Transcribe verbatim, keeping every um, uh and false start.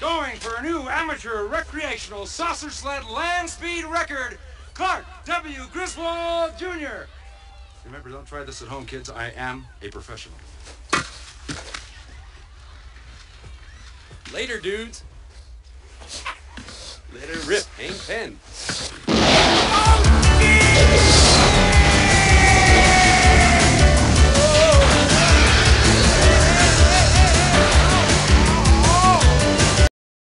Going for a new amateur recreational saucer sled land speed record, Clark W. Griswold, Junior Remember, don't try this at home, kids. I am a professional. Later, dudes. Let her rip, Hank Penn.